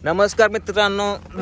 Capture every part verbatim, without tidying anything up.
नमस्कार मित्रांनो.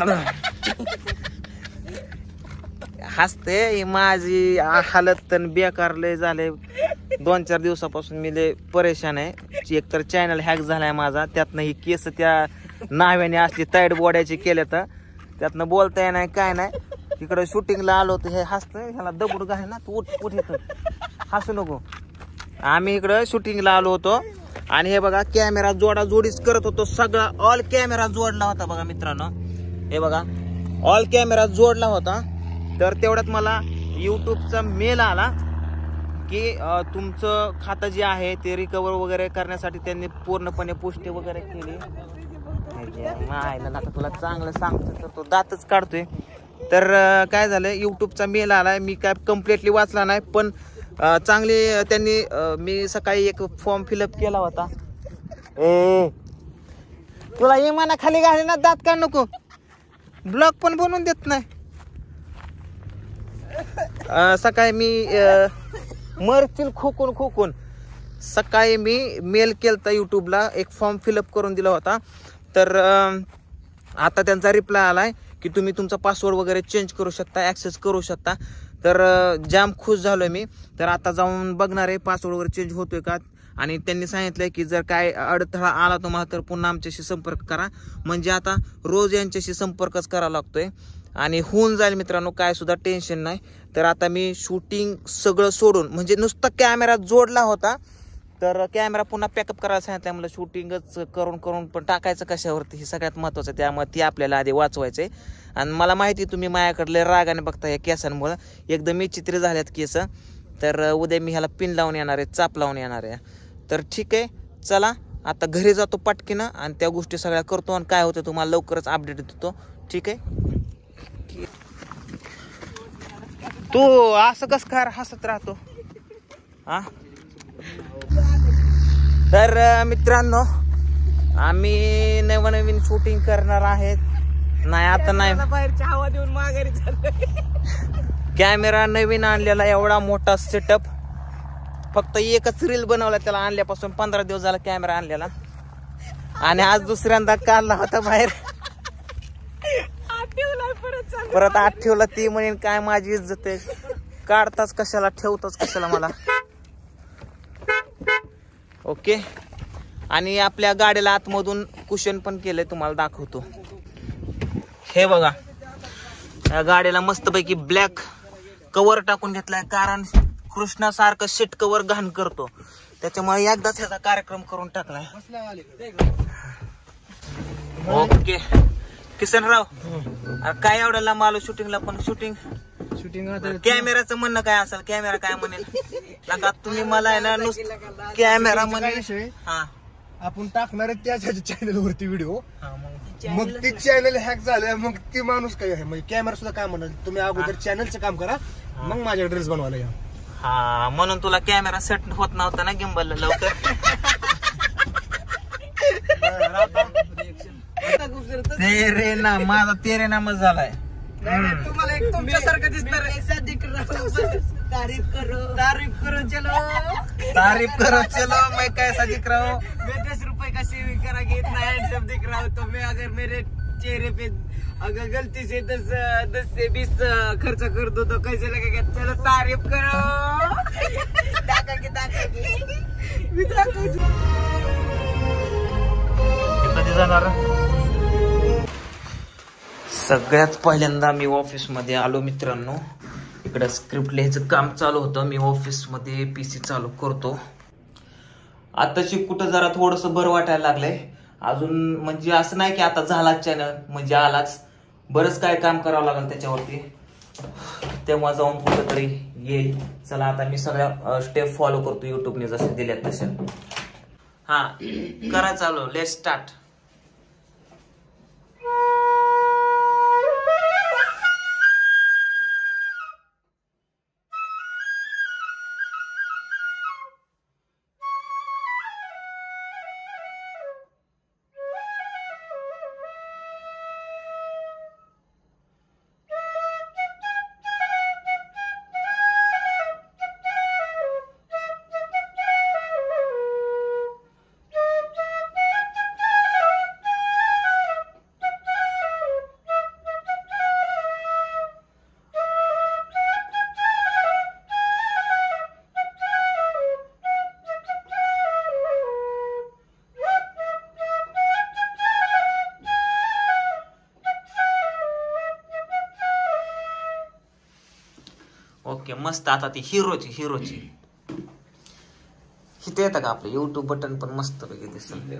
हसते माझी हालत तर बेकार लय झाले. दोन चार दिवसापासून मी लय परेशान आहे. एक तर चॅनल हॅक झालाय माझा, त्यातनं ही केस त्या नाव्याने असली ताईट बोड्याची केल्या तर त्यातनं बोलता नाही काय नाही. तिकडे शूटिंगला आलो होतो. हे हसतं ह्याला दगड घाल ना, तू उठ उठ येतो, हसू नको. आम्ही इकडं शूटिंगला आलो होतो आणि हे बघा कॅमेरा जोडा जोडीच करत होतो. सगळा ऑल कॅमेरा जोडला होता बघा मित्रांनो. हे बघा ऑल कॅमेरा जोडला होता. तर तेवढ्यात मला यूट्यूबचा मेल आला की तुमचं खातं जे आहे ते रिकवर वगैरे करण्यासाठी त्यांनी पूर्णपणे पुष्टी वगैरे केली. नाही तुला चांगलं सांगतो तर तो दातच काढतोय. तर काय झालं, यूट्यूबचा मेल आलाय. मी काय कम्प्लिटली वाचला नाही, पण चांगली त्यांनी मी सकाळी एक फॉर्म फिलअप केला होता. ए तुला इमाना खाली घाले ना, दात काढ नको, ब्लॉग पण बनवून देत नाही. सकाळी मी मरतील खोकून खोकून सकाळी मी मेल केलता यूट्यूबला, एक फॉर्म फिलअप करून दिला होता. तर आता त्यांचा रिप्लाय आलाय की तुम्ही तुमचा पासवर्ड वगैरे चेंज करू शकता, ॲक्सेस करू शकता. तर जाम खुश झालोय मी. तर आता जाऊन बघणार आहे पासवर्ड वगैरे चेंज होतोय का. आणि त्यांनी सांगितलंय की जर काय अडथळा आला तुम्हाला तर पुन्हा आमच्याशी संपर्क करा. म्हणजे आता रोज यांच्याशी संपर्कच करावा लागतोय आणि होऊन जाईल मित्रांनो, काय सुद्धा टेन्शन नाही. तर आता मी शूटिंग सगळं सोडून, म्हणजे नुसता कॅमेरा जोडला होता तर कॅमेरा पुन्हा पॅकअप करायला सांगितलं मला. शूटिंगच करून करून पण टाकायचं कशावरती हे सगळ्यात महत्त्वाचं. त्यामुळे ती आपल्याला आधी वाचवायचं आहे. आणि मला माहिती तुम्ही माझ्याकडले रागाने बघता या केसांमुळं एकदम विचित्र झाल्यात केस. तर उद्या मी ह्याला पिन लावून येणार आहे, चाप लावून येणार आहे. तर ठीक आहे, चला आता घरी जातो पटकीनं आणि त्या गोष्टी सगळ्या करतो आणि काय होतं तुम्हाला लवकरच अपडेट देतो. ठीक आहे. तू असं कस काय हसत राहतो हा. तर मित्रांनो आम्ही नवनवीन शूटिंग करणार आहेत. नाही आता नाही, बाहेरची हवा देऊन माघारी चाललोय. कॅमेरा नवीन आणलेला, एवढा मोठा सेटअप. फक्त एकच रील बनवला त्याला आणल्यापासून पंधरा दिवस झाला कॅमेरा आणलेला आणि आज दुसऱ्यांदा काढला होता बाहेर. परत आत ठेवला. ती म्हणेन काय माझी इज्जत आहे, काढताच कशाला ठेवताच कशाला मला. ओके. आणि आपल्या गाडीला आतमधून कुशन पण केलंय, तुम्हाला दाखवतो. हे बघा या गाडीला मस्तपैकी ब्लॅक कव्हर टाकून घेतलाय, कारण कृष्णासारखं सीट कव्हर घाण करतो त्याच्यामुळे एकदाच ह्याचा कार्यक्रम करून टाकलाय. ओके किसनराव, काय एवढं लांब आलो शूटिंगला. पण शूटिंग शूटिंग कॅमेराचं म्हणणं काय असेल, कॅमेरा काय म्हणेल लगा तुम्ही मला आहे ना नुसतं कॅमेरा म्हणे. हा आपण टाकणार आहे त्याच्या चॅनल वरती व्हिडिओ, मग ते चॅनल हॅक झालं, मग ते माणूस काय आहे म्हणजे कॅमेरा सुद्धा काय म्हणाल, तुम्ही अगोदर चॅनलचं काम करा मग माझ्या ड्रेस बनवायला या. हा म्हणून तुला कॅमेरा सेट होत नव्हता ना गिंबल लवकर. तेरे ना माझा तेरे नामच झालाय. तुम्हाला एक तुमच्यासारखं दिसणार. तारीफ करो तारीफ करो चलो तारीफ करो चलो मैं कैसा दिख रहा हूँ. मैं दस रुपए का सेविंग करा के इतना हैंडसम दिख रहा हूँ, तो मैं अगर मेरे चेहरे पे अगर गलती से दस दस से बीस खर्च कर दो तो कैसे लगेगा. चलो तारीफ करो. दाखा की दाखा की कधी जाणार. सगळ्यात पहिल्यांदा मी ऑफिस मध्ये आलो मित्रांनो. इकडे स्क्रिप्ट लिहायचं काम चालू होतं. मी ऑफिस मध्ये पीसी चालू करतो. आताची कुठं जरा थोडस बरं वाटायला लागलंय अजून. म्हणजे असं नाही की आता झालाच चॅनल म्हणजे आलाच, बरंच काय काम करावं लागेल त्याच्यावरती. तेव्हा जाऊन कुठं तरी येईल. चला आता मी सगळ्या स्टेप फॉलो करतो युट्यूबने जसे दिल्यात तशा. हा करा चालू. Let's start. ओके मस्त. आता ती हिरोची हिरोची इथे येतं का आपलं युट्यूब बटन पण मस्त पैकी दिसत.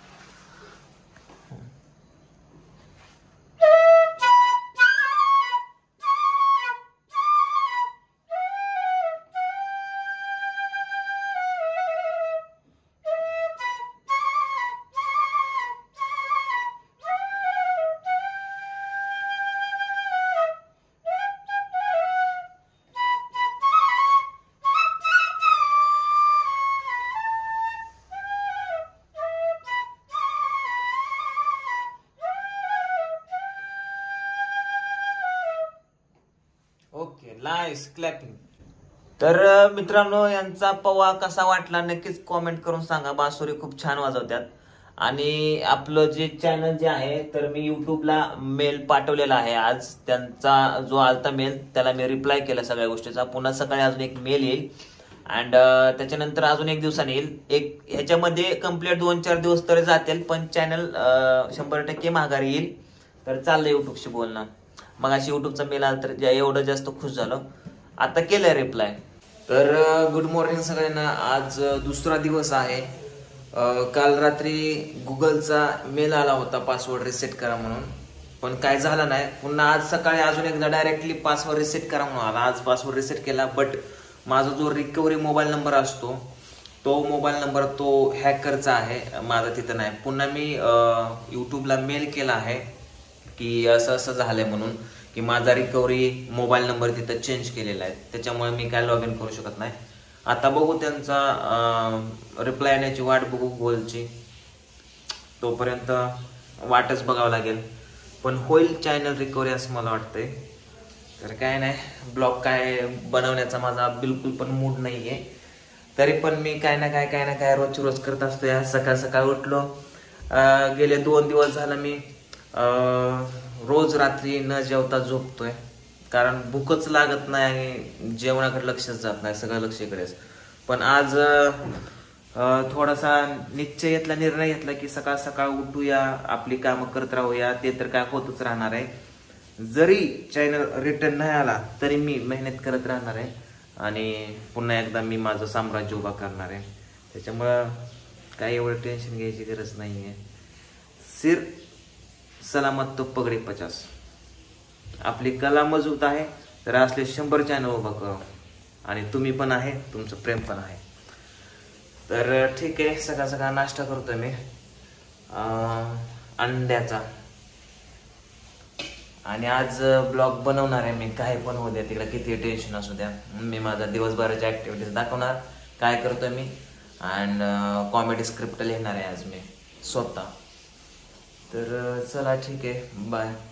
Okay nice clapping. तर मित्रांनो यांचा पवा कसा वाटला नक्कीच कॉमेंट करून सांगा. बासुरी खूप छान वाजवतात. आणि आपलं जे चॅनल जे आहे तर मी युट्यूबला मेल पाठवलेला आहे आज. त्यांचा जो आलता मेल त्याला मी रिप्लाय केला सगळ्या गोष्टीचा. पुन्हा सकाळी अजून एक मेल येईल अँड त्याच्यानंतर अजून एक दिवसाने येईल. एक ह्याच्यामध्ये कम्प्लीट दोन चार दिवस तरी जातील पण चॅनल शंभर टक्के माघारी येईल. तर चाललंय युट्यूबशी बोलणं. मग अशी युट्यूबचा मेल आला तर एवढं जास्त खुश झालो. आता केलंय रिप्लाय. तर गुड मॉर्निंग सगळ्यांना. आज दुसरा दिवस आहे. काल रात्री गुगलचा मेल आला होता पासवर्ड रिसेट करा म्हणून पण काय झालं नाही. पुन्हा आज सकाळी अजून एकदा डायरेक्टली पासवर्ड रिसेट करा म्हणून आला. आज पासवर्ड रिसेट केला बट माझा जो रिकव्हरी मोबाईल नंबर असतो तो मोबाईल नंबर तो हॅकरचा आहे. माझा तिथं नाही. पुन्हा मी युट्यूबला मेल केला आहे की असं असं झालंय म्हणून की माझा रिकव्हरी मोबाईल नंबर तिथं चेंज केलेला आहे. त्याच्यामुळे मी काय लॉग इन करू शकत नाही. आता बघू त्यांचा रिप्लाय येण्याची वाट बघू गुगलची. तोपर्यंत वाटच बघावं लागेल. पण होईल चॅनल रिकव्हरी असं मला वाटतंय. तर काय नाही ब्लॉग काय बनवण्याचा माझा बिलकुल पण मूड नाही आहे. तरी पण मी काय ना काय काय ना काय रोजची रोज करत असतो. या सकाळ सकाळ उठलो. गेले दोन दिवस झालं मी रोज रात्री न जेवता झोपतोय कारण भूकच लागत नाही आणि जेवणाकडे लक्षच जात नाही. सगळं लक्ष इकडेच. पण आज थोडासा निश्चय घेतला निर्णय घेतला की सकाळ सकाळ उठूया आपली कामं करत राहूया. ते तर काय होतच राहणार आहे. जरी चॅनल रिटर्न नाही आला तरी मी मेहनत करत राहणार आहे आणि पुन्हा एकदा मी माझं साम्राज्य उभा करणार आहे. त्याच्यामुळं काही एवढं टेन्शन घ्यायची गरज नाही आहे. सिर सलामत तो पगडी पचास. आपली कला मजबूत आहे तर असले शंभर चॅनल उभा करू आणि तुम्ही पण आहे तुमचं प्रेम पण आहे. तर ठीक आहे. सकाळ सकाळ नाश्ता करतोय मी अंड्याचा आणि आज ब्लॉग बनवणार आहे मी. काय पण होऊ द्या तिकडे किती टेन्शन असू द्या. मी माझा दिवसभराच्या ऍक्टिव्हिटीज दाखवणार काय करतोय मी अँड कॉमेडी स्क्रिप्ट लिहिणार आहे आज मी स्वतः. तर चला ठीक आहे बाय.